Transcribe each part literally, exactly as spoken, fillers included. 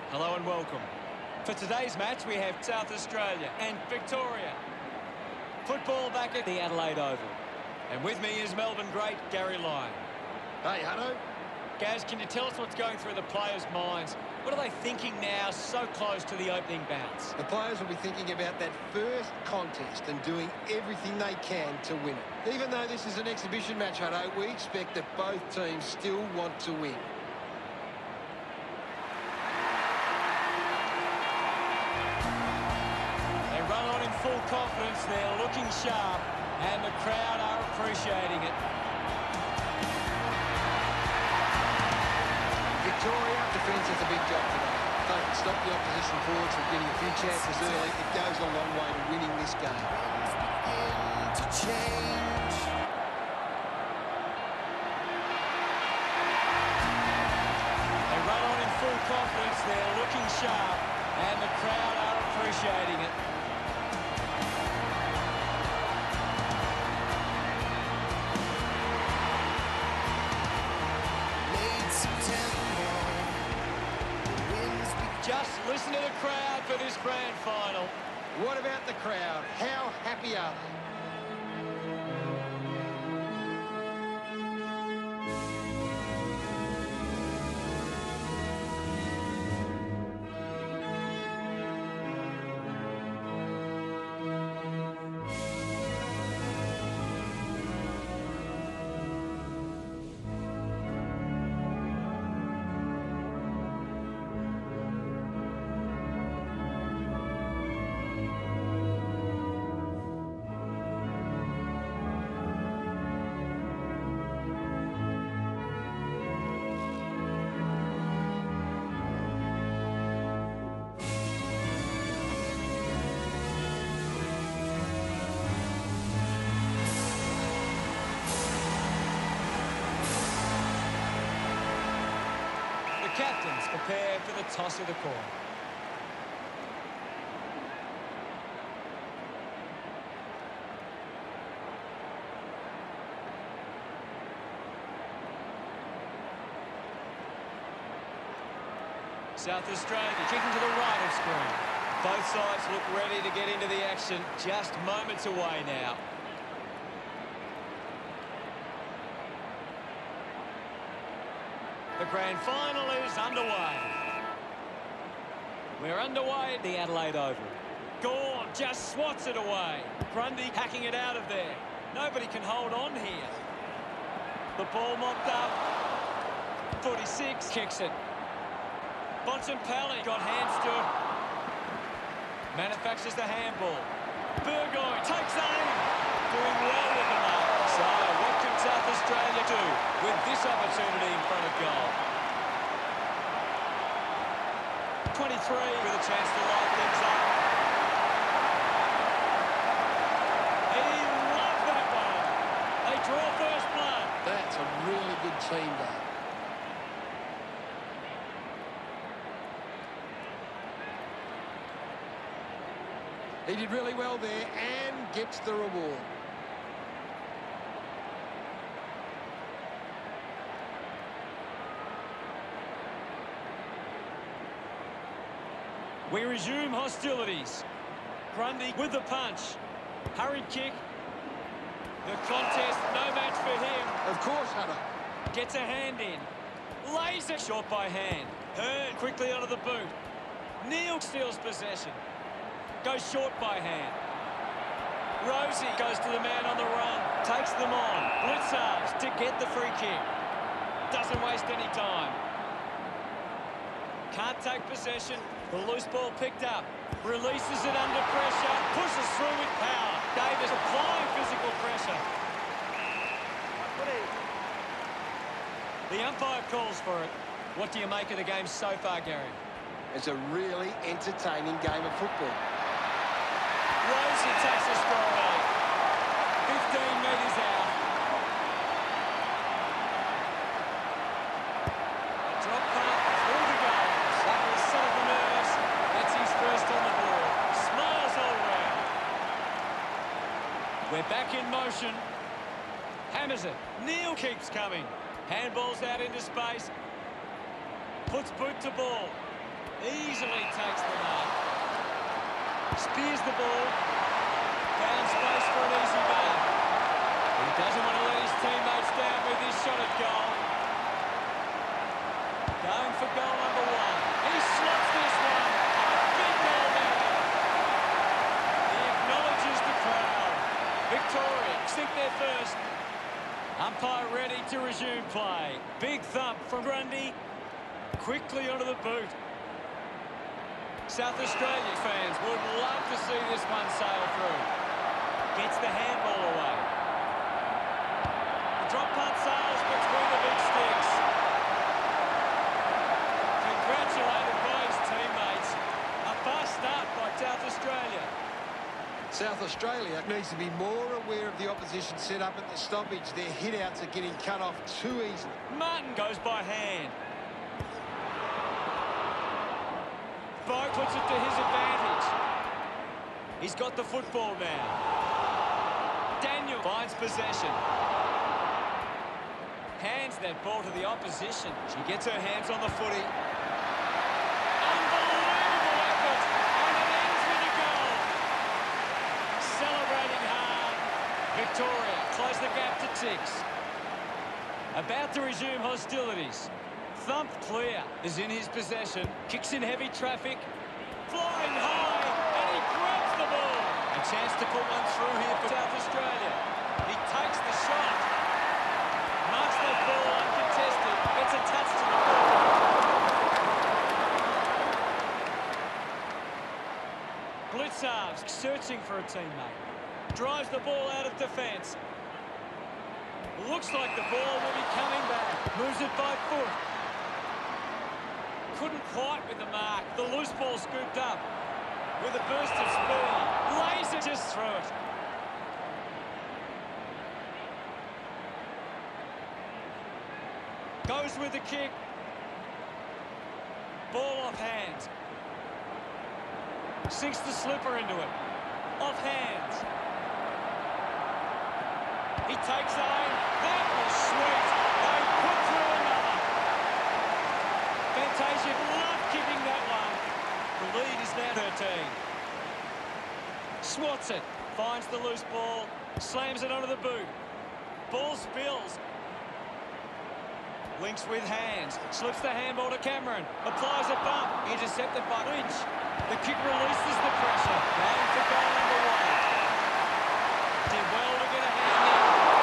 Hello and welcome. For today's match, we have South Australia and Victoria. Football back at the Adelaide Oval. And with me is Melbourne great Gary Lyon. Hey, Hutto. Gaz, can you tell us what's going through the players' minds? What are they thinking now, so close to the opening bounce? The players will be thinking about that first contest and doing everything they can to win it. Even though this is an exhibition match, Hutto, we expect that both teams still want to win. They run on in full confidence, they're looking sharp, and the crowd are appreciating it. Victoria defence has a big job today. If they can stop the opposition forwards from getting a few chances early, it goes a long way to winning this game. To change. They run on in full confidence, they're looking sharp, and the crowd are appreciating it. Just listen to the crowd for this grand final. What about the crowd? How happy are they? Captains prepare for the toss of the coin. South Australia kicking to the right of screen. Both sides look ready to get into the action, just moments away now. The grand final is underway. We're underway at the Adelaide Oval. Gawn just swats it away. Grundy hacking it out of there. Nobody can hold on here. The ball mopped up. forty-six kicks it. Bontempelli got hands to it. Manufactures the handball. Burgoyne takes aim. Doing well with the mark. So what can South Australia do with this opportunity in front of goal? twenty-three with a chance to light things up. He loved that one. They draw first blood. That's a really good team game. He did really well there and gets the reward. We resume hostilities. Grundy with the punch. Hurried kick. The contest, no match for him. Of course, Hutto. Gets a hand in. Lays it short by hand. Hearn quickly onto the boot. Neal steals possession. Goes short by hand. Rosie goes to the man on the run. Takes them on. Blitzards to get the free kick. Doesn't waste any time. Can't take possession. The loose ball picked up. Releases it under pressure. Pushes through with power. Davis applying physical pressure. The umpire calls for it. What do you make of the game so far, Gary? It's a really entertaining game of football. Rosie takes a strong lead. fifteen metres out. A drop punt through the goals. That will settle the nerves. That's his first on the board. Smiles all round. We're back in motion. Hammers it. Neal keeps coming. Handballs out into space. Puts boot to ball. Easily takes the mark. Spears the ball. Found space for an easy mark. He doesn't want to let his teammates down with this shot at goal. Going for goal number one. He slots this one. A big goal now. He acknowledges the crowd. Victoria sink their first. Umpire ready to resume play. Big thump from Grundy. Quickly onto the boot. South Australia fans would love to see this one sail through. Gets the handball away. The drop punt sails between the big sticks. Congratulated by his teammates. A fast start by South Australia. South Australia needs to be more aware of the opposition set up at the stoppage. Their hit-outs are getting cut off too easily. Martin goes by hand. Bo puts it to his advantage. He's got the football now. Daniel finds possession. Hands that ball to the opposition. She gets her hands on the footy. Unbelievable effort. And it ends with a goal. Celebrating hard. Victoria close the gap to six. About to resume hostilities. Thump clear is in his possession. Kicks in heavy traffic. Flying high. And he grabs the ball. A chance to put one through here for South Australia. He takes the shot. Marks that ball uncontested. Gets a touch to the ball. Blitzarves searching for a teammate. Drives the ball out of defence. Looks like the ball will be coming back. Moves it by foot. Couldn't quite with the mark. The loose ball scooped up with a burst of speed. Lays it just through it. Goes with the kick. Ball off hands. Sinks the slipper into it. Off hands. He takes aim. That was sweet. They put through another. Fantasia love kicking that one. The lead is now thirteen. Swats it. Finds the loose ball. Slams it onto the boot. Ball spills. Links with hands. Slips the handball to Cameron. Applies a bump. Intercepted by Lynch. The kick releases the pressure. Going for goal number one. Did well to get a hand in.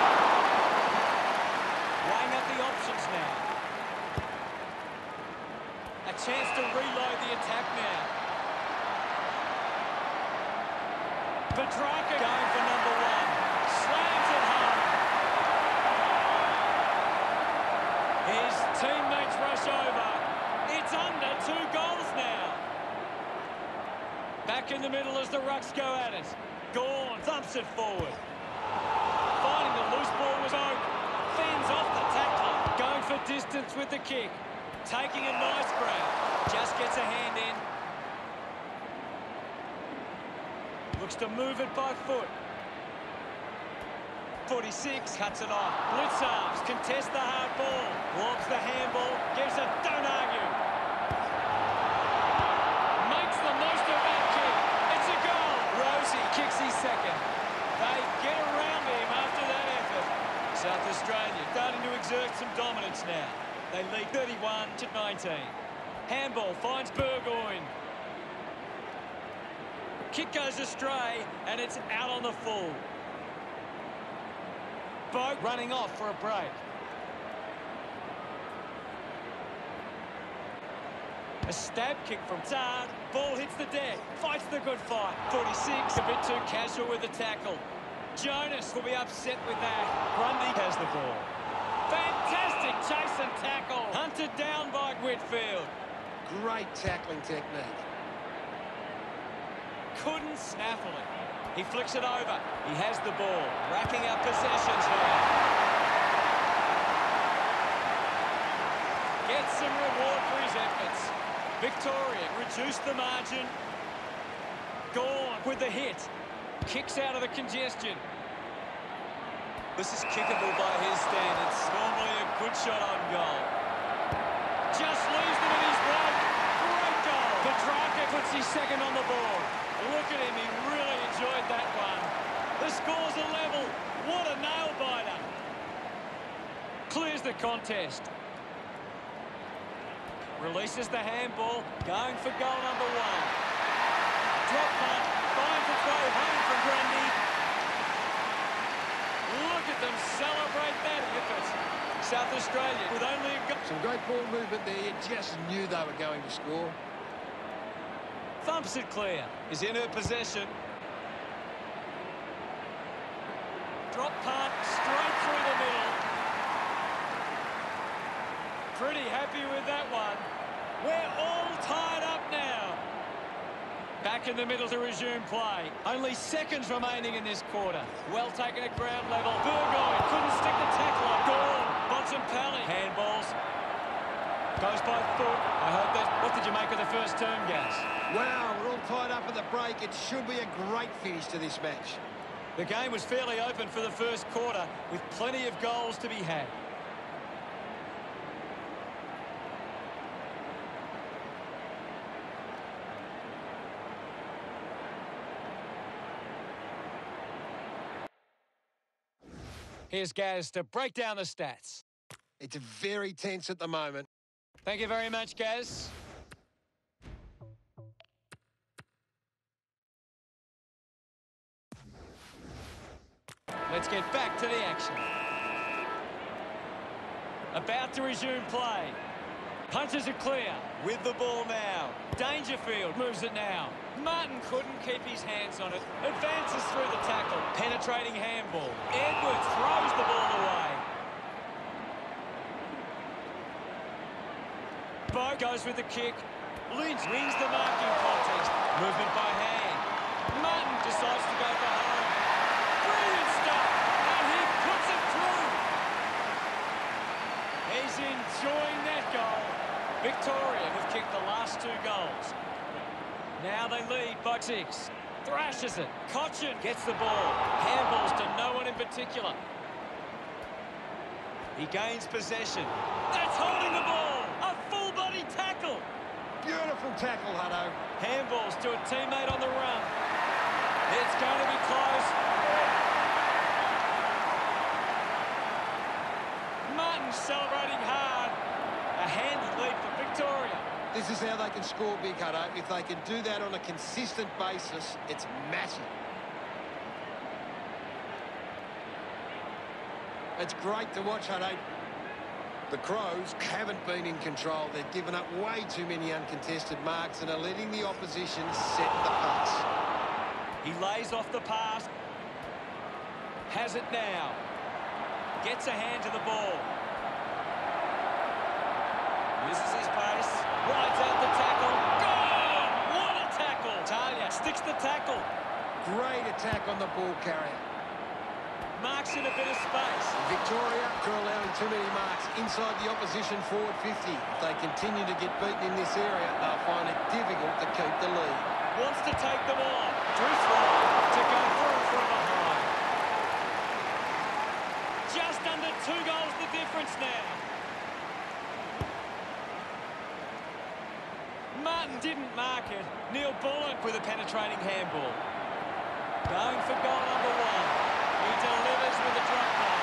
Weighing up the options now. A chance to reload the attack now. Petrarca going for number one. Slams it home. His teammates rush over. It's under two goals now. Back in the middle as the Rucks go at it. Gawn thumps it forward. Finding the loose ball was Oak. Fends off the tackler. Going for distance with the kick. Taking a nice grab. Just gets a hand in. Looks to move it by foot. forty-six cuts it off. Blitzarves contest the hard ball. Lobs the handball. Gives it. Don't argue. Makes the most of that kick. It's a goal. Rosie kicks his second. They get around him after that effort. South Australia starting to exert some dominance now. They lead thirty-one to nineteen. Handball finds Burgoyne. Kick goes astray, and it's out on the full. Boat running off for a break. A stab kick from Tard. Ball hits the deck. Fights the good fight. forty-six, a bit too casual with the tackle. Jonas will be upset with that. Grundy has the ball. Fantastic chase and tackle. Hunted down by Whitfield. Great tackling technique. Couldn't snaffle it. He flicks it over. He has the ball. Racking up possessions now. Gets some reward for his efforts. Victoria reduced the margin. Gawn with the hit. Kicks out of the congestion. This is kickable by his standards. Normally a good shot on goal. Just leaves them in his way. Great goal. Petrarca puts his second on the board. Look at him, he really enjoyed that one. The score's a level. What a nail-biter. Clears the contest. Releases the handball, going for goal number one. Drop punt, finds its way home from Grundy. Look at them celebrate that effort. South Australia with only a goal. Some great ball movement there. You just knew they were going to score. Thumps it clear. Is in her possession. Drop punt, straight through the middle. Pretty happy with that one. We're all tied up now. Back in the middle to resume play. Only seconds remaining in this quarter. Well taken at ground level. Burgoyne couldn't stick the tackle on. Gone. Bontempelli. Handballs. Goes by foot. I hope that... What did you make of the first term, Gaz? Wow, we're all tied up at the break. It should be a great finish to this match. The game was fairly open for the first quarter, with plenty of goals to be had. Here's Gaz to break down the stats. It's very tense at the moment. Thank you very much, Gaz. Let's get back to the action. About to resume play. Punches it clear with the ball now. Dangerfield moves it now. Martin couldn't keep his hands on it. Advances through the tackle. Penetrating handball. Edwards throws the ball away. Bo goes with the kick. Lynch wins the marking contest. Movement by hand. Martin decides to go for home. Brilliant stuff. And he puts it through. He's enjoying that goal. Victoria have kicked the last two goals. Now they lead by six. Thrashes it. Cochin gets the ball. Handballs to no one in particular. He gains possession. That's holding the ball. A full-body tackle. Beautiful tackle, Hutto. Handballs to a teammate on the run. It's going to be close. Martin celebrating hard. A handy lead for Victoria. This is how they can score big, Hutto. If they can do that on a consistent basis, it's massive. It's great to watch, Hutto. The Crows haven't been in control. They've given up way too many uncontested marks and are letting the opposition set the pace. He lays off the pass. Has it now. Gets a hand to the ball. Uses his pace. Rides out the tackle. Gone! What a tackle! Talia sticks the tackle. Great attack on the ball carrier. Marks in a bit of space. Victoria are allowing too many marks inside the opposition forward fifty. If they continue to get beaten in this area, they'll find it difficult to keep the lead. Wants to take them on. Drew throw to go through from behind. Just under two goals the difference now. Martin didn't mark it. Neil Bullock with a penetrating handball. Going for goal number one. He delivers with a drop punt.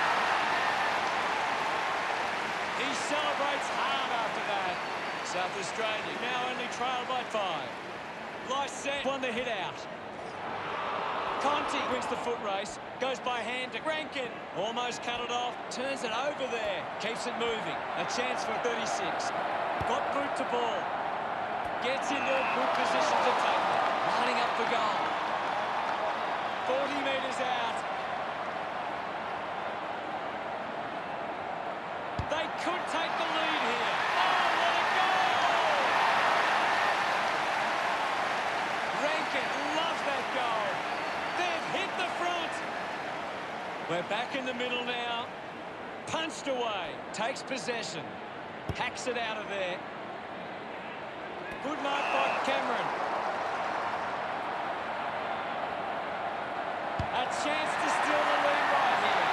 He celebrates hard after that. South Australia now only trailed by five. Lycett won the hit out. Conti wins the foot race. Goes by hand to Rankin. Almost cut it off. Turns it over there. Keeps it moving. A chance for thirty-six. Got boot to ball. Gets into a good position to take it. Lining up for goal. forty metres out. They could take the lead here. Oh, what a goal! Rankin loves that goal. They've hit the front. We're back in the middle now. Punched away. Takes possession. Hacks it out of there. Good mark by Cameron. A chance to steal the lead right here.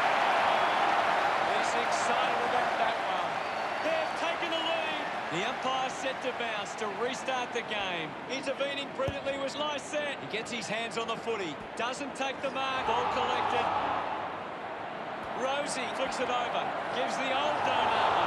He's excited about that one. They've taken the lead. The umpire set to bounce to restart the game. Intervening brilliantly was Lysette. He gets his hands on the footy. Doesn't take the mark. Ball collected. Rosie flicks it over. Gives the old Donut.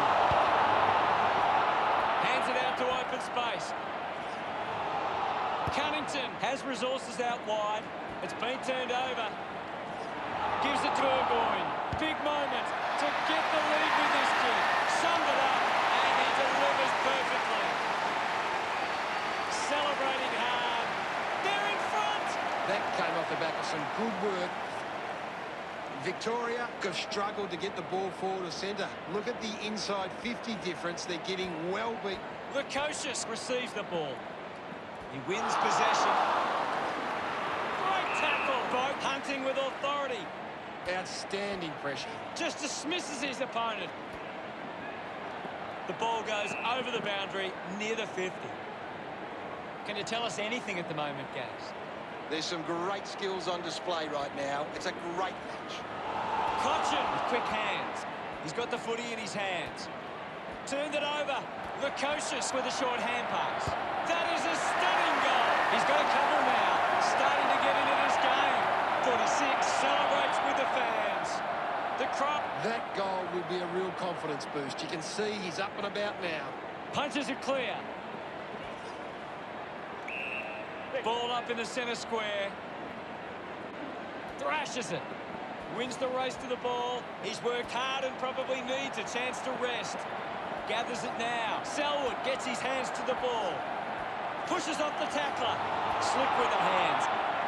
Hands it out to open space. Cunnington has resources out wide. It's been turned over. Gives it to Burgoyne. Big moment to get the lead with this kid. Summed it up, and he delivers perfectly. Celebrating hard. They're in front. That came off the back of some good work. Victoria have struggled to get the ball forward of centre. Look at the inside fifty difference. They're getting well beat. Lukosius receives the ball. He wins possession. Great tackle. Both hunting with authority. Outstanding pressure. Just dismisses his opponent. The ball goes over the boundary near the fifty. Can you tell us anything at the moment, Gaz? There's some great skills on display right now. It's a great match. Cochin with quick hands. He's got the footy in his hands. Turned it over. Lukosius with a short hand pass. That is a stunning goal. He's got a couple now. Starting to get into this game. forty-six celebrates with the fans. The crop. That goal will be a real confidence boost. You can see he's up and about now. Punches it clear. Ball up in the centre square. Thrashes it. Wins the race to the ball. He's worked hard and probably needs a chance to rest. Gathers it now. Selwood gets his hands to the ball. Pushes off the tackler. Slick with the hands.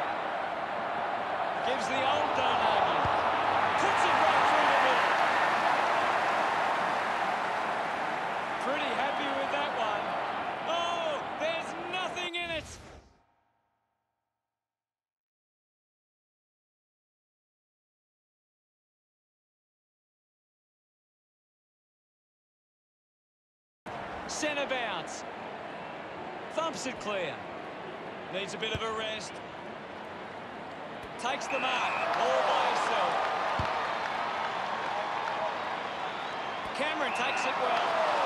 Gives the old Donaghy. Puts it right through the middle. Pretty happy with that one. Oh, there's nothing in it. Centre bounce. Thumps it clear. Needs a bit of a rest. Takes the mark all by himself. Cameron takes it well.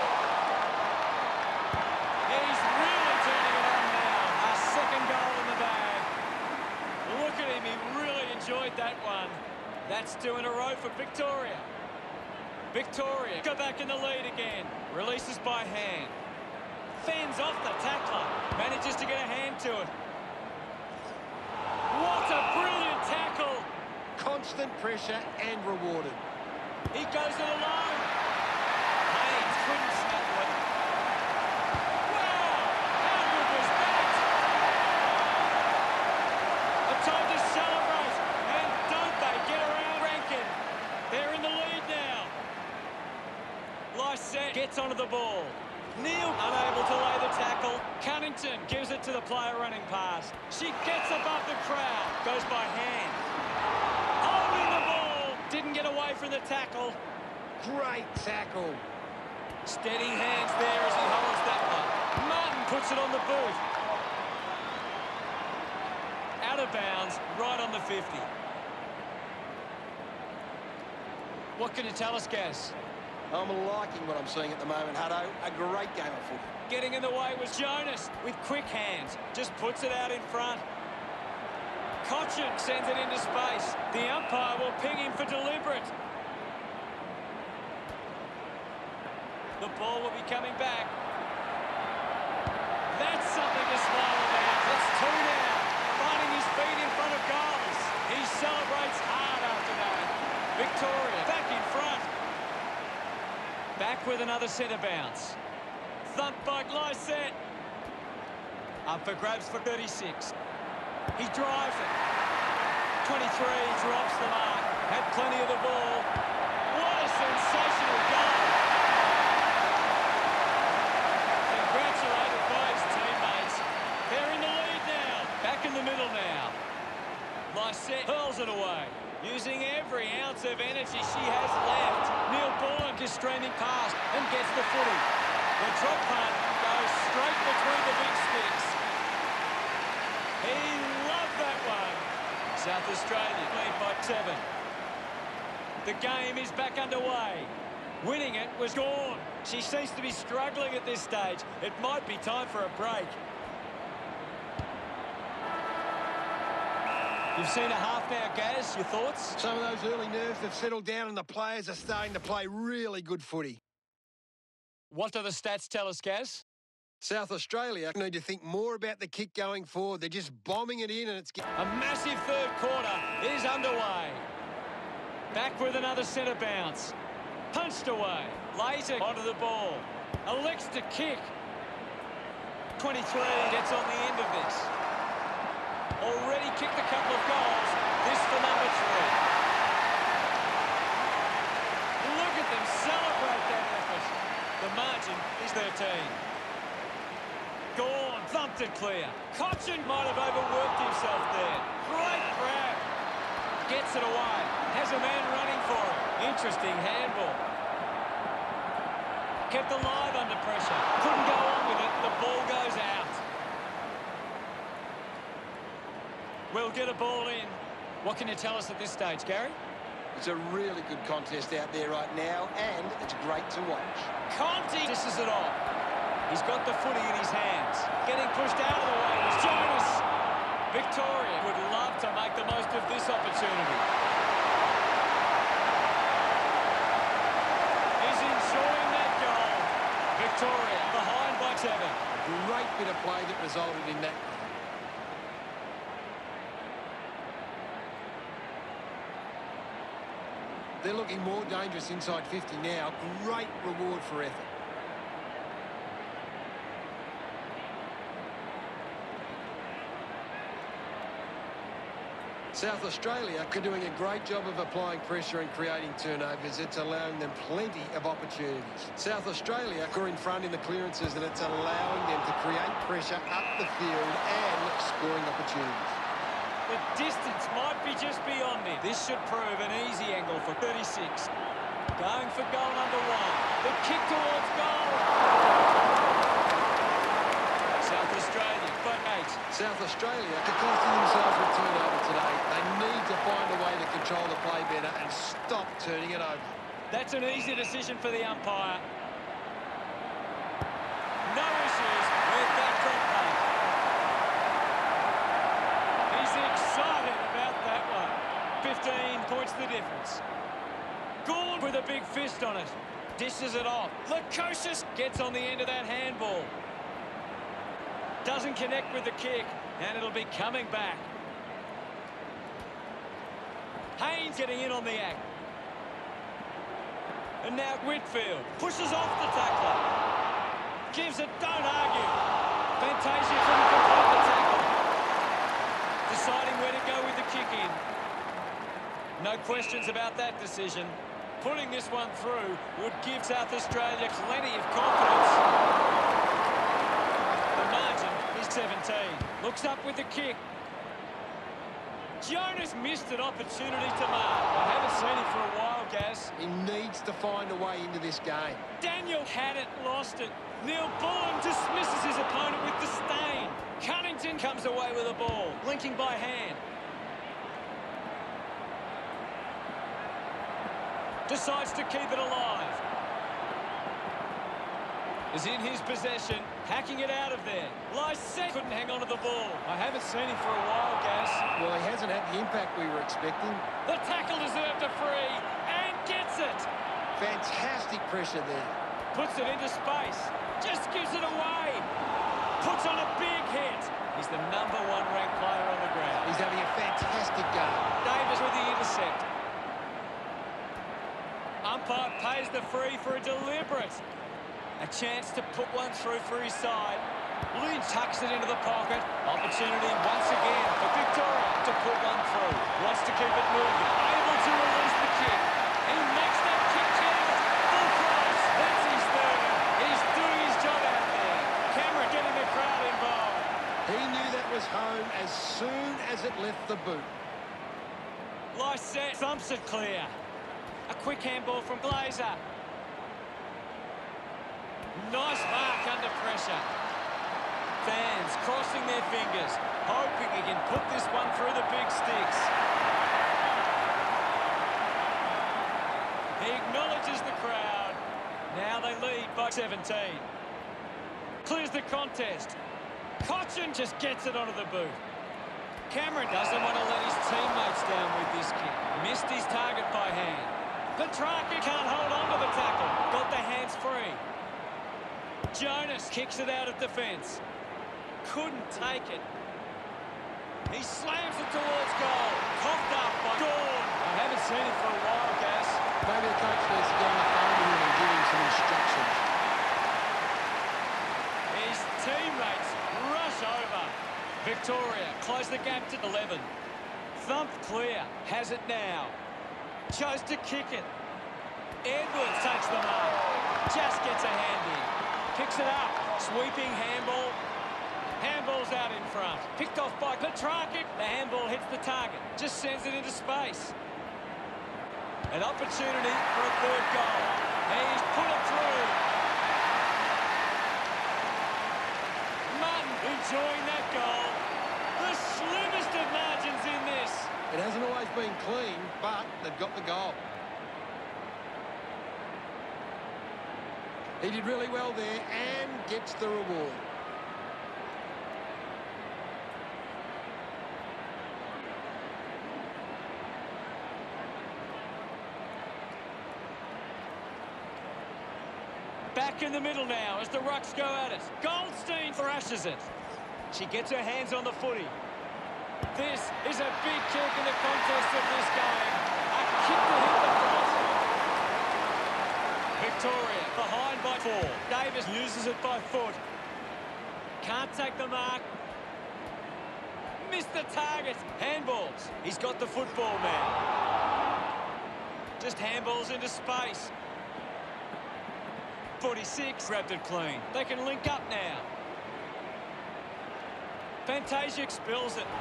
He's really turning it on now. A second goal in the bag. Look at him, he really enjoyed that one. That's two in a row for Victoria. Victoria go back in the lead again. Releases by hand. Fends off the tackler. Manages to get a hand to it. What a brilliant tackle. Constant pressure and rewarded. He goes it alone. Haynes couldn't snap it. Wow! How good was that? A time to celebrate. And don't they get around Rankin. They're in the lead now. Lysette gets onto the ball. Neil unable to lay the tackle. Cunnington gives it to the player running past. She gets above the crowd. Goes by hand. Holding the ball. Didn't get away from the tackle. Great tackle. Steady hands there as he holds that one. Martin puts it on the boot. Out of bounds, right on the fifty. What can you tell us, Gaz? I'm liking what I'm seeing at the moment, Hutto. A great game of football. Getting in the way was Jonas with quick hands. Just puts it out in front. Cochin sends it into space. The umpire will ping him for deliberate. The ball will be coming back. That's something to smile about. It's two now. Finding his feet in front of goals. He celebrates hard after that. Victoria back in front. Back with another centre bounce. Thump by Lysette. Up for grabs for thirty-six. He drives it. twenty-three drops the mark. Had plenty of the ball. What a sensational goal. Congratulated by his teammates. They're in the lead now. Back in the middle now. Lysette hurls it away. Using every ounce of energy she has left. Neil Bullock is streaming past and gets the footy. The drop punt goes straight between the big sticks. He loved that one. South Australia lead by seven. The game is back underway. Winning it was gone. She seems to be struggling at this stage. It might be time for a break. You've seen a half now, Gaz. Your thoughts? Some of those early nerves have settled down and the players are starting to play really good footy. What do the stats tell us, Gaz? South Australia need to think more about the kick going forward. They're just bombing it in and it's... A massive third quarter is underway. Back with another centre bounce. Punched away. Laser onto the ball. Elects to kick. twenty-three gets on the end of this. Already kicked a couple of goals. This for number three. Look at them celebrate that effort. The margin is thirteen. Gone. Thumped it clear. Cochin might have overworked himself there. Great grab. Gets it away. Has a man running for it. Interesting handball. Kept alive under pressure. Couldn't go on with it. The ball goes out. We'll get a ball in. What can you tell us at this stage, Gary? It's a really good contest out there right now, and it's great to watch. Conti disses it off. He's got the footy in his hands. Getting pushed out of the way is Jonas. Victoria would love to make the most of this opportunity. He's enjoying that goal. Victoria behind by seven. Great bit of play that resulted in that. They're looking more dangerous inside fifty now. Great reward for effort. South Australia are doing a great job of applying pressure and creating turnovers. It's allowing them plenty of opportunities. South Australia are in front in the clearances, and it's allowing them to create pressure up the field and scoring opportunities. The distance might be just beyond him. This should prove an easy angle for thirty-six. Going for goal number one. The kick towards goal. South Australia, but eight. South Australia are costing themselves a turnover today. They need to find a way to control the play better and stop turning it over. That's an easy decision for the umpire. No issues with that front play. He's excited about that one. fifteen points the difference. Gould with a big fist on it. Dishes it off. Lukosius gets on the end of that handball. Doesn't connect with the kick, and it'll be coming back. Haynes getting in on the act. And now Whitfield pushes off the tackler. Gives it, don't argue. Fantasia couldn't complete the tackle. Deciding where to go with the kick in. No questions about that decision. Putting this one through would give South Australia plenty of confidence. The margin is seventeen. Looks up with the kick. Jonas missed an opportunity to mark. I haven't seen him for a while, Gaz. He needs to find a way into this game. Daniel had it, lost it. Neil Bullen dismisses his opponent with disdain. Cunnington comes away with the ball, linking by hand. Decides to keep it alive. Is in his possession, hacking it out of there. Lysette couldn't hang on to the ball. I haven't seen him for a while, Gaz. Well, he hasn't had the impact we were expecting. The tackle deserved a free, and gets it. Fantastic pressure there. Puts it into space. Just gives it away. Puts on a big hit. He's the number one ranked player on the ground. He's having a fantastic game. Davis with the intercept. Umpire pays the free for a deliberate. A chance to put one through for his side. Lynch tucks it into the pocket. Opportunity once again for Victoria to put one through. Wants to keep it moving. Able to release the kick. He makes that kick count. Full cross. That's his third. He's doing his job out there. Cameron getting the crowd involved. He knew that was home as soon as it left the boot. Lysette thumps it clear. A quick handball from Glazer. Nice mark under pressure. Fans crossing their fingers, hoping he can put this one through the big sticks. He acknowledges the crowd. Now they lead by seventeen. Clears the contest. Cochin just gets it onto the boot. Cameron doesn't want to let his teammates down with this kick. Missed his target by hand. Petrarca can't hold on to the tackle. Got the hands free. Jonas kicks it out of defence. Couldn't take it. He slams it towards goal. Coughed up by Gorn. I haven't seen it for a while, Gas. Maybe the coach needs to get on the phone with him and give him some instructions. His teammates rush over. Victoria close the gap to eleven. Thump clear. Has it now. Chose to kick it. Edwards takes the mark. Just gets a hand in. Picks it up. Sweeping handball. Handball's out in front. Picked off by Petrarca. The handball hits the target. Just sends it into space. An opportunity for a third goal. He's put it through. Martin enjoying that goal. The slimmest of margins in this. It hasn't always been clean, but they've got the goal. He did really well there and gets the reward. Back in the middle now as the Rucks go at it. Goldstein thrashes it. She gets her hands on the footy. This is a big kick in the contest of this game. A kick to hit the front. Victoria behind by four. Davis uses it by foot. Can't take the mark. Missed the target. Handballs. He's got the football man. Just handballs into space. forty-six grabbed it clean. They can link up now. Fantasia spills it.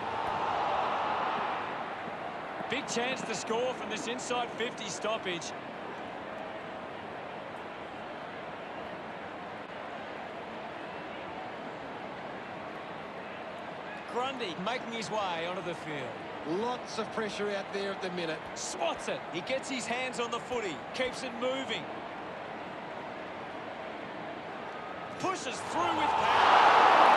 Big chance to score from this inside fifty stoppage. Grundy making his way onto the field. Lots of pressure out there at the minute. Swats it. He gets his hands on the footy. Keeps it moving. Pushes through with power.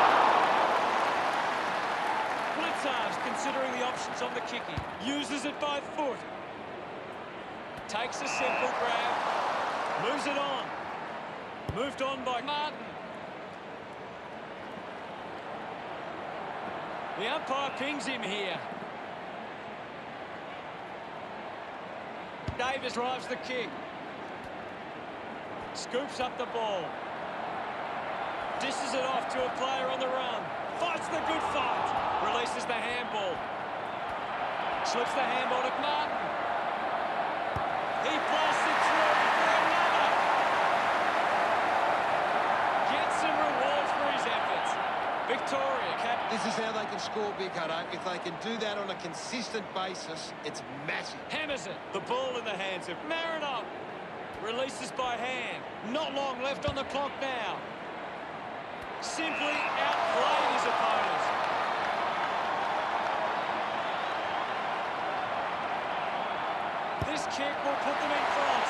Blitzards considering the options on the kicking. Uses it by foot. Takes a simple grab. Moves it on. Moved on by Martin. The umpire pings him here. Davis drives the kick. Scoops up the ball. Dishes it off to a player on the run. Fights the good fight. Releases the handball. Slips the handball to Martin. He blasts it through for another. Gets some rewards for his efforts. Victoria cap. This is how they can score big, Hutto. If they can do that on a consistent basis, it's massive. Hammers it. The ball in the hands of Marinov. Releases by hand. Not long left on the clock now. Simply outplayed his opponent. This kick will put them in front.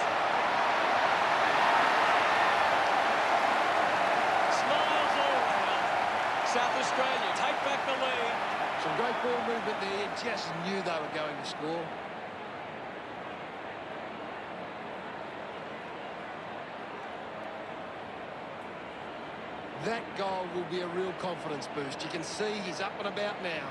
Smiles all round. South Australia take back the lead. Some great ball movement there. Just knew they were going to score. That goal will be a real confidence boost. You can see he's up and about now.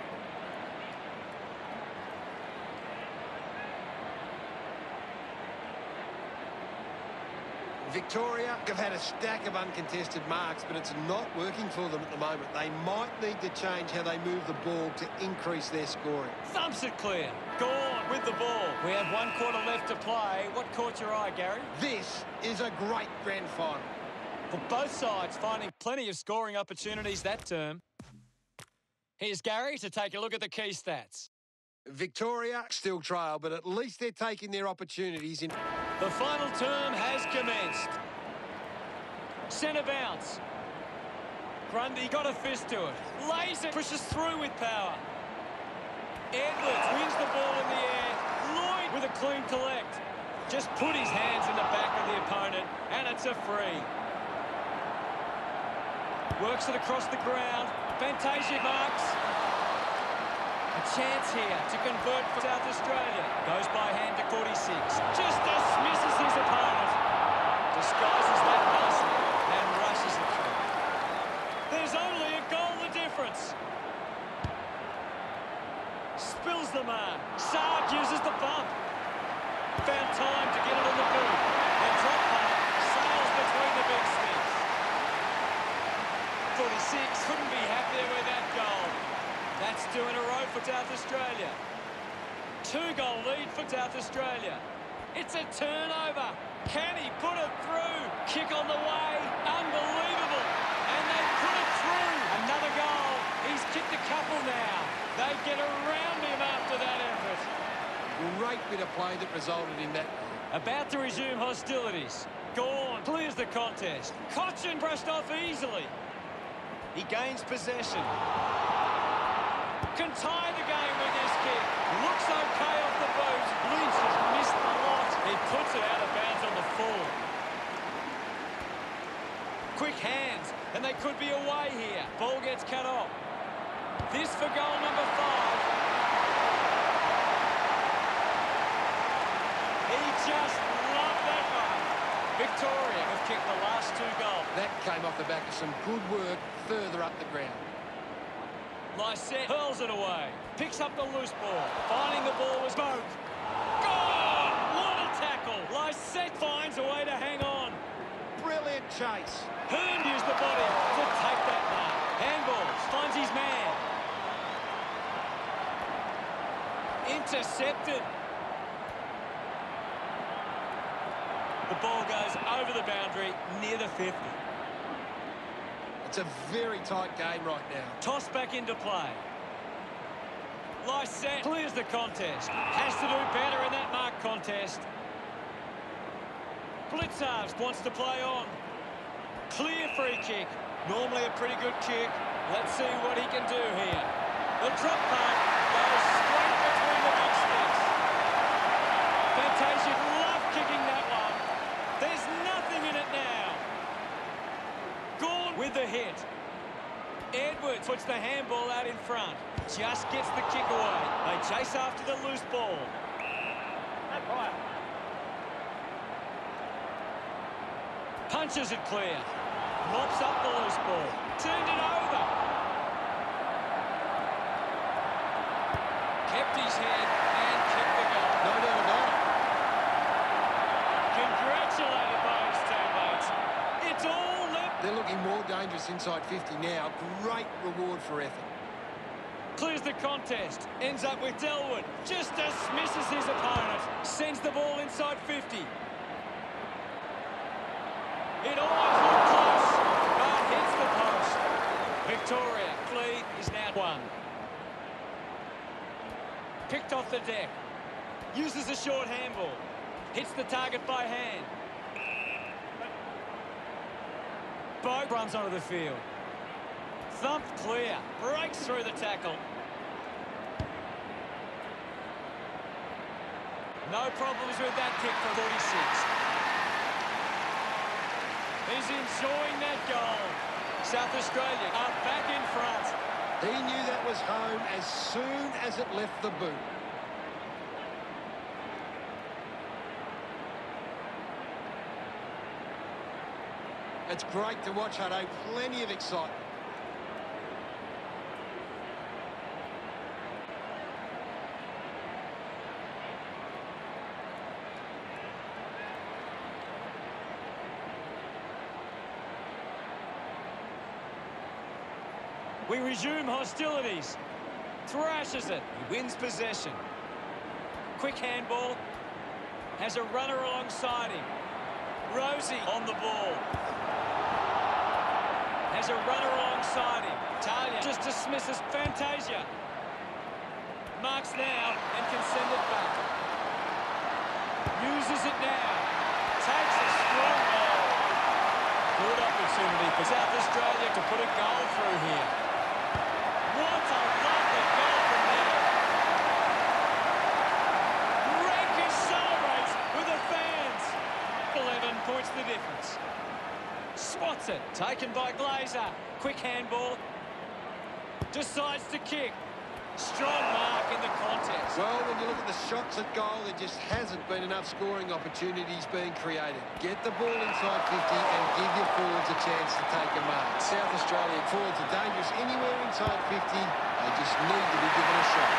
Victoria have had a stack of uncontested marks, but it's not working for them at the moment. They might need to change how they move the ball to increase their scoring. Thumps it clear. Gone with the ball. We have one quarter left to play. What caught your eye, Gary? This is a great grand final. For both sides finding plenty of scoring opportunities that term. Here's Gary to take a look at the key stats. Victoria still trail, but at least they're taking their opportunities in. The final term has commenced. Centre bounce. Grundy got a fist to it. Lays it, pushes through with power. Edwards wins the ball in the air. Lloyd with a clean collect. Just put his hands in the back of the opponent, and it's a free. Works it across the ground. Fantasia marks. A chance here to convert for South Australia. Goes by hand to forty-six. Just dismisses his opponent. Disguises that nicely and rushes it through. There's only a goal the difference. Spills the mark. Saad uses the bump. Found time to get it on the boot. The drop back sails between the big sticks. forty-six couldn't be happier with that goal. That's two in a row for South Australia. Two-goal lead for South Australia. It's a turnover. Can he put it through? Kick on the way. Unbelievable. And they put it through. Another goal. He's kicked a couple now. They get around him after that effort. Great bit of play that resulted in that. About to resume hostilities. Gawn clears the contest. Cochin brushed off easily. He gains possession. Can tie the game with this kick. Looks okay off the boot. Lynch has missed the lot. He puts it out of bounds on the full. Quick hands, and they could be away here. Ball gets cut off. This for goal number five. He just loved that one. Victoria have kicked the last two goals. That came off the back of some good work further up the ground. Lysette hurls it away. Picks up the loose ball. Finding the ball was Boak. Gone! What a tackle! Lysette finds a way to hang on. Brilliant chase. Hearn used the body to take that mark. Handball finds his man. Intercepted. The ball goes over the boundary near the fifty. It's a very tight game right now. Toss back into play. Lysette clears the contest. Has to do better in that mark contest. Blitzarves wants to play on. Clear free kick. Normally a pretty good kick. Let's see what he can do here. The drop punt goes straight between the big sticks. Fantasia love kicking that one. There's nothing in it now. Gawn with the hit. Edwards puts the handball out in front. Just gets the kick away. They chase after the loose ball. Punches it clear. Mops up the loose ball. Turned it over. Kept his head and kicked the goal. No doubt about it. Congratulated by his teammates. It's all left. They're looking more dangerous inside fifty now. Great reward for effort. Clears the contest. Ends up with Delwood. Just dismisses his opponent. Sends the ball inside fifty. It almost looked close, but hits the post. Victoria lead is now one. Picked off the deck. Uses a short handball. Hits the target by hand. Boat runs onto the field. Thumped clear. Breaks through the tackle. No problems with that kick for forty-six. He's enjoying that goal. South Australia are back in front. He knew that was home as soon as it left the boot. It's great to watch, Hutto. Plenty of excitement. We resume hostilities. Thrashes it. He wins possession. Quick handball. Has a runner alongside him. Rosie on the ball. Has a runner alongside him. Talia just dismisses Fantasia. Marks now and can send it back. Uses it now. Takes a strong goal. Good opportunity for South Australia to put a goal through here. What a lovely goal from there. Rankine celebrates with a fan. Gets it. Taken by Glazer. Quick handball. Decides to kick. Strong mark in the contest. Well, when you look at the shots at goal, there just hasn't been enough scoring opportunities being created. Get the ball inside fifty and give your forwards a chance to take a mark. South Australia forwards are dangerous anywhere inside fifty. They just need to be given a shot.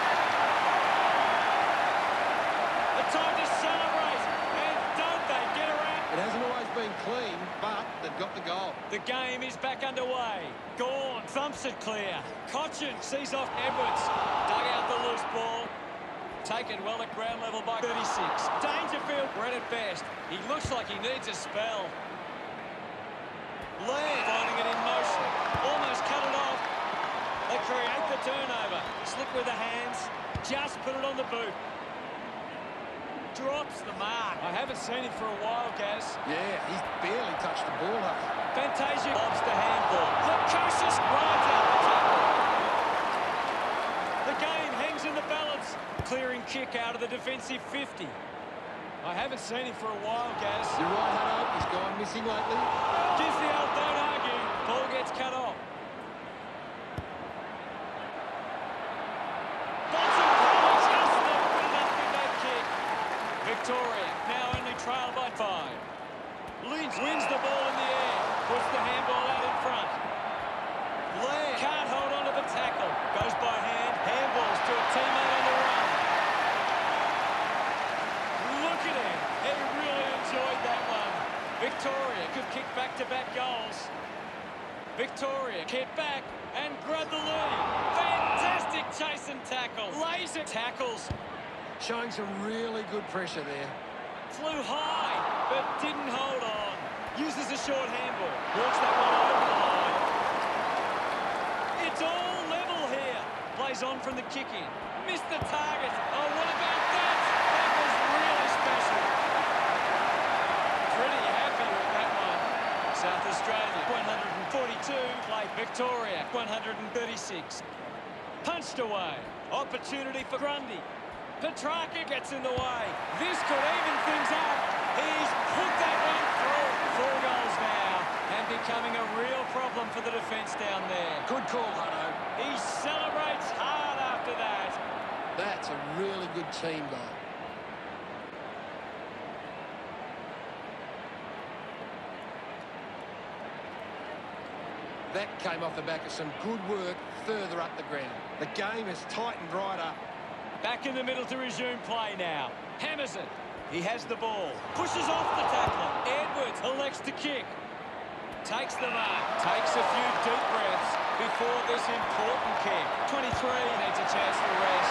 The time to celebrate. And don't they get around? It hasn't always been clean, but they've got the goal. The game is back underway. Gawn thumps it clear. Cochin sees off Edwards. Dug out the loose ball. Taken well at ground level by thirty-six. Dangerfield read it best. He looks like he needs a spell. Laird finding it in motion. Almost cut it off. They create the turnover. Slip with the hands. Just put it on the boot. Drops the mark. I haven't seen him for a while, Gaz. Yeah, he's barely touched the ball. Huh? Fantasia lobs the handball. Lukosius rides out the tackle. The game hangs in the balance. Clearing kick out of the defensive fifty. I haven't seen him for a while, Gaz. You're right, Hutto. He's gone missing lately. Gives the old don't argue. Ball gets cut off. Bonson probably just not good enough with that kick. Victoria now only trail by five. Lynch wins the ball in the air. Puts the handball out in front. Laird can't hold on to the tackle. Goes by hand. Handballs to a teammate on the run. Look at him. He really enjoyed that one. Victoria could kick back-to-back goals. Victoria get back and grab the lead. Fantastic chase and tackle. Laser tackles. Showing some really good pressure there. Flew high, but didn't hold on. Uses a short handball. Walks that one over the line. It's all level here. Plays on from the kick-in. Missed the target. Oh, what about that? That was really special. Pretty happy with that one. South Australia, one hundred forty-two. Play Victoria, one hundred thirty-six. Punched away. Opportunity for Grundy. Petrarca gets in the way. This could even things up. He's put that one through. Four goals now and becoming a real problem for the defence down there. Good call, Hutto. He celebrates hard after that. That's a really good team goal. That came off the back of some good work further up the ground. The game has tightened right up. Back in the middle to resume play now. Hammers it. He has the ball. Pushes off the tackler. Edwards elects to kick. Takes the mark. Takes a few deep breaths before this important kick. twenty-three needs a chance for rest.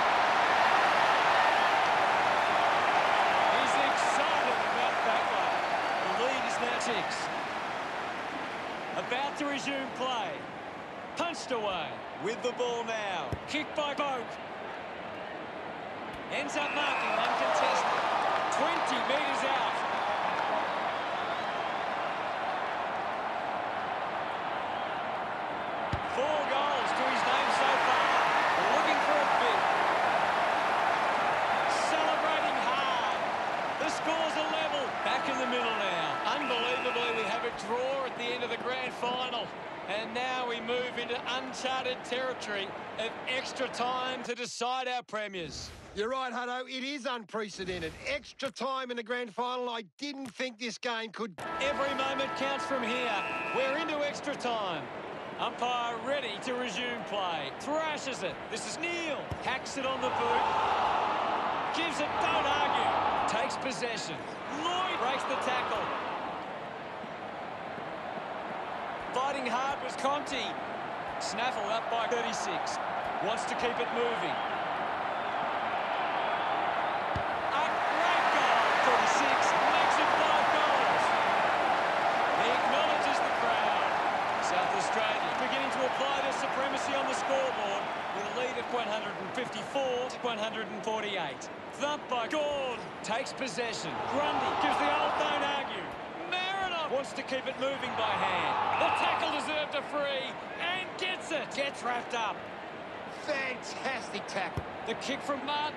He's excited about that one. The lead is now six. About to resume play. Punched away. With the ball now. Kick by Boak. Ends up marking uncontested. twenty metres out. Four goals to his name so far. Looking for a fifth. Celebrating hard. The score's a level. Back in the middle now. Unbelievably, we have a draw at the end of the grand final. And now we move into uncharted territory of extra time to decide our premiers. You're right, Hutto. It is unprecedented. Extra time in the grand final. I didn't think this game could... Every moment counts from here. We're into extra time. Umpire ready to resume play. Thrashes it. This is Neil. Hacks it on the boot. Gives it, don't argue. Takes possession. Lloyd breaks the tackle. Fighting hard was Conti. Snaffled up by thirty-six. Wants to keep it moving. A great goal. thirty-six makes it five goals. He acknowledges the crowd. South Australia beginning to apply their supremacy on the scoreboard with a lead at one hundred fifty-four to one hundred forty-eight. Thumped by Gawn. Takes possession. Grundy gives the old don't argue. Wants to keep it moving by hand. The tackle deserved a free and gets it. Gets wrapped up. Fantastic tackle. The kick from Martin.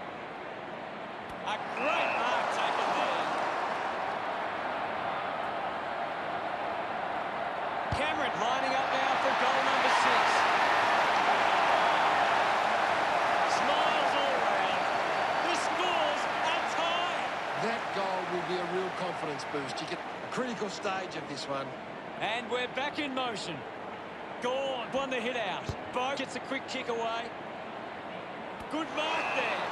A great mark taken there. Cameron lining up now for goal number six. Smiles all round. The scores are tied. That goal will be a real confidence boost. You get a critical stage of this one. And we're back in motion. Gawn won the hit out. Bo gets a quick kick away. Good mark there.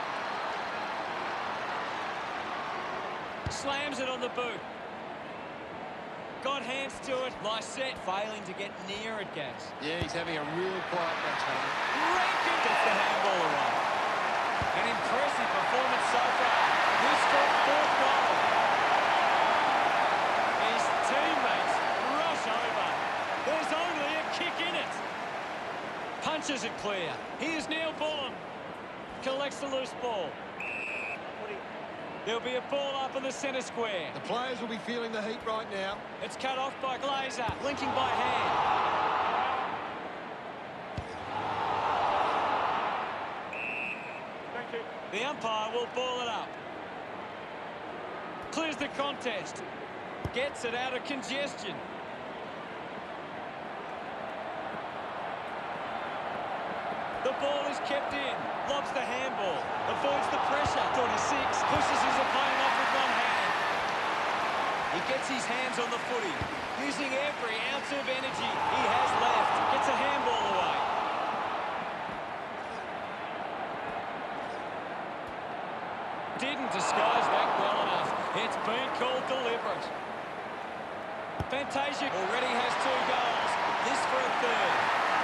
Slams it on the boot. Got hands to it. Lysette failing to get near it, Gaz. Yeah, he's having a real quiet match, Hunter. Rankin gets the handball away. An impressive performance so far. This for a fourth goal. His teammates rush over. There's only a kick in it. Punches it clear. Here's Neil Bullen. Collects the loose ball. There'll be a ball up in the centre square. The players will be feeling the heat right now. It's cut off by Glazer, linking by hand. Thank you. The umpire will ball it up. Clears the contest. Gets it out of congestion. The ball is kept in. Lobs the handball. Avoids the pressure. forty-six. Pushes his opponent off with one hand. He gets his hands on the footy. Using every ounce of energy he has left. Gets a handball away. Didn't disguise that well enough. It's been called deliberate. Fantasia already has two goals. This for a third.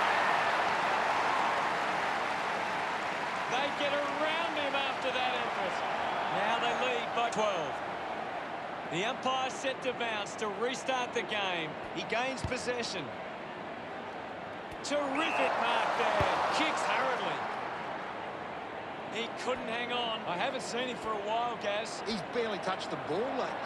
They get around him after that effort. Now they lead by twelve. The umpire set to bounce to restart the game. He gains possession. Terrific mark there. Kicks hurriedly. He couldn't hang on. I haven't seen him for a while, Gaz. He's barely touched the ball lately.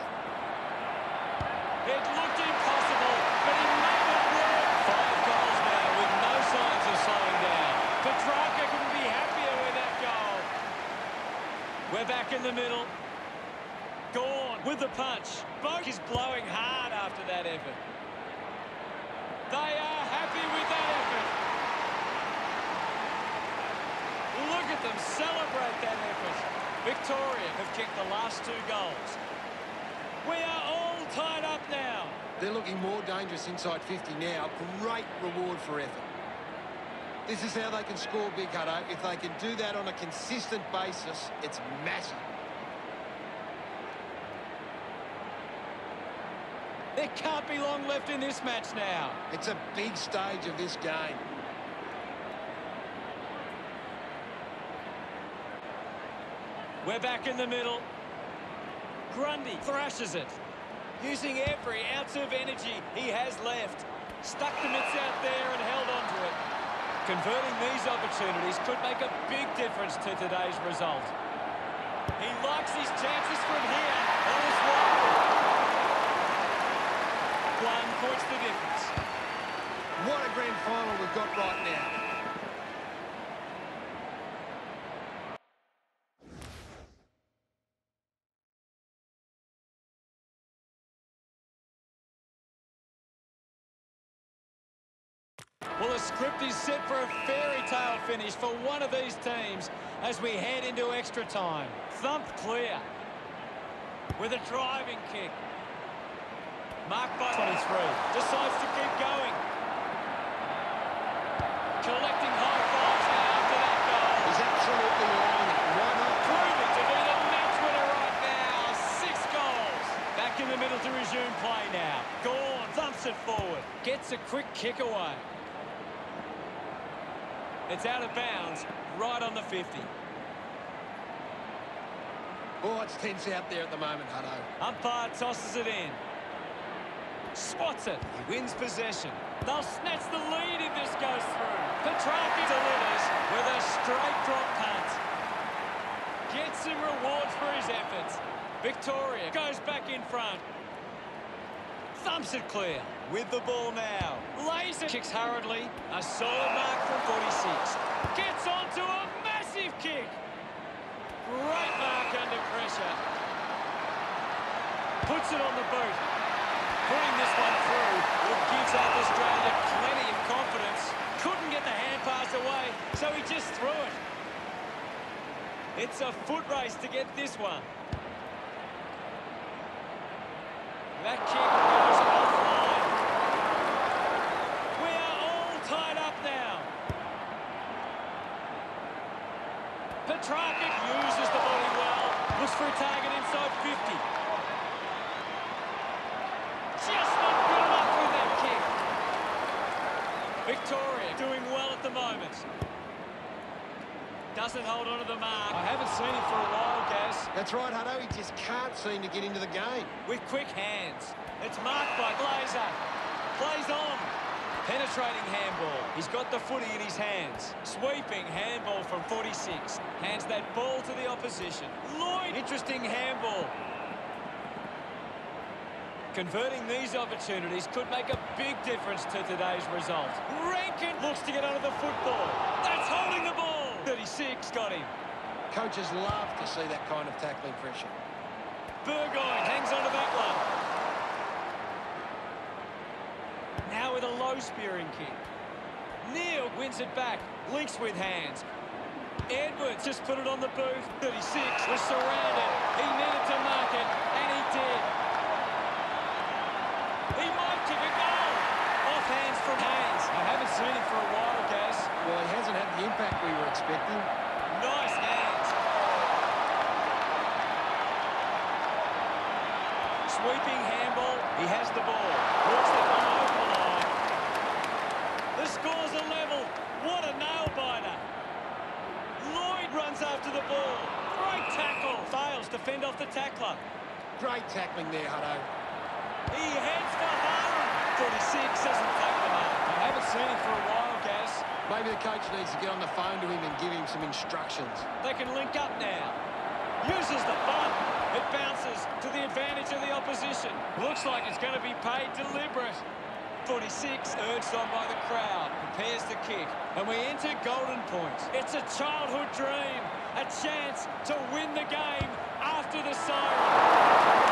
It looked impossible, but he made it work. Five goals now with no signs of slowing down. Petrarca couldn't be happier with that goal. We're back in the middle. Gawn with the punch. Boak is blowing hard after that effort. They are happy with that effort. Look at them celebrate that effort. Victoria have kicked the last two goals. We are all tied up now. They're looking more dangerous inside fifty now. Great reward for effort. This is how they can score big, Hutto. If they can do that on a consistent basis, it's massive. There can't be long left in this match now. It's a big stage of this game. We're back in the middle. Grundy thrashes it. Using every ounce of energy he has left. Stuck the mitts out there and held on to it. Converting these opportunities could make a big difference to today's result. He likes his chances from here. On his way. One points the difference. What a grand final we've got right now. Well, the script is set for a fairy tale finish for one of these teams as we head into extra time. Thumped clear with a driving kick. Marked by twenty-three. Decides to keep going. Collecting high fives now after that goal. He's absolutely lying it. Why not? Proving to be the match winner right now. Six goals. Back in the middle to resume play now. Gawn thumps it forward. Gets a quick kick away. It's out of bounds, right on the fifty. Oh, it's tense out there at the moment, Hutto. Umpire tosses it in. Spots it. He wins possession. They'll snatch the lead if this goes through. Petrarca delivers with a straight drop punt. Gets some rewards for his efforts. Victoria goes back in front. Thumps it clear. With the ball now. Laser kicks hurriedly. A solid mark from forty-six. Gets onto a massive kick. Great mark under pressure. Puts it on the boot. Putting this one through It gives South Australia plenty of confidence. Couldn't get the hand pass away, so he just threw it. It's a foot race to get this one. That kick goes offline. We are all tied up now. Petrarca uses the body well. Looks for a target inside fifty. Just not good enough with that kick. Victoria doing well at the moment. Doesn't hold on to the mark. I haven't seen him for a while, Gaz. That's right, Hutto. He just can't seem to get into the game. With quick hands. It's marked by Glazer. Plays on. Penetrating handball. He's got the footy in his hands. Sweeping handball from forty-six. Hands that ball to the opposition. Lloyd. Interesting handball. Converting these opportunities could make a big difference to today's result. Rankin looks to get under the football. That's holding the ball. thirty-six got him. Coaches love to see that kind of tackling pressure. Burgoyne hangs on to that one. Now with a low spearing kick. Neil wins it back. Links with hands. Edwards just put it on the boot. thirty-six was surrounded. He needed to mark it, and he did. He might kick a goal. Off hands from Hayes. I haven't seen him for a while, Gaz. Well, he hasn't had the impact we were expecting. Nice hands. Sweeping handball. He has the ball. Walks the ball over the line. The score's a level. What a nail-biter. Lloyd runs after the ball. Great tackle. Fails to fend off the tackler. Great tackling there, Hutto. He heads for home. forty-six doesn't take the mark. I haven't seen him for a while, Gaz. Maybe the coach needs to get on the phone to him and give him some instructions. They can link up now. Uses the bump. It bounces to the advantage of the opposition. Looks like it's going to be paid deliberate. forty-six urged on by the crowd. Prepares the kick. And we enter golden point. It's a childhood dream. A chance to win the game after the siren.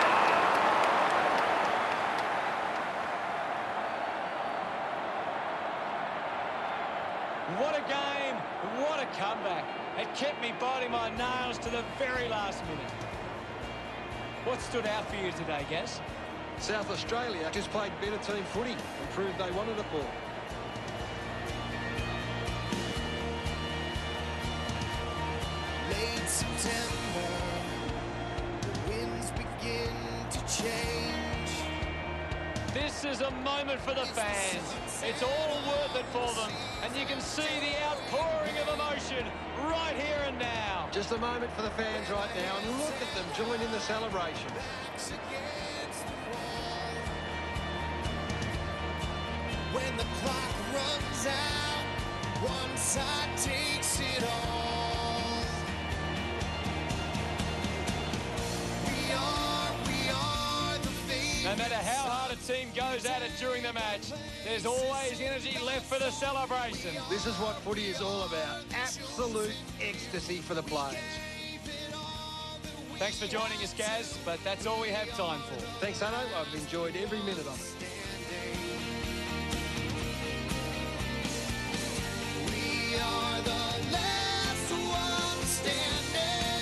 What a game, what a comeback. It kept me biting my nails to the very last minute. What stood out for you today, Gaz? South Australia just played better team footy and proved they wanted it more. Late September, the winds begin to change. This is a moment for the fans. It's all worth it for them. And you can see the outpouring of emotion right here and now. Just a moment for the fans right now, and look at them join in the celebration. When the clock runs out, one side takes it all. We are, we are the favorite. No matter how hard a team goes at it during the match, there's always energy left for the celebration. This is what footy is all about. Absolute ecstasy for the players. Thanks for joining us, Gaz, but that's all we have time for. Thanks, Hutto. I've enjoyed every minute of it. We are the last ones standing.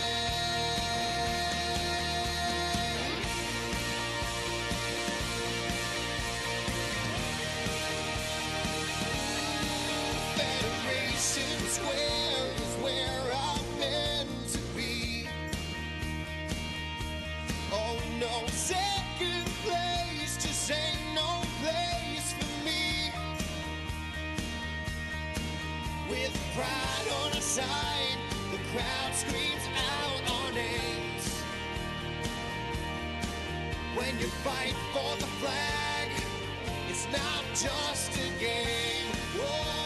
Federation Square is where I'm meant to be. Oh no, second place just ain't no place for me. With pride on our side, the crowd screams out our names. When you fight for the flag, it's not just a game. Whoa.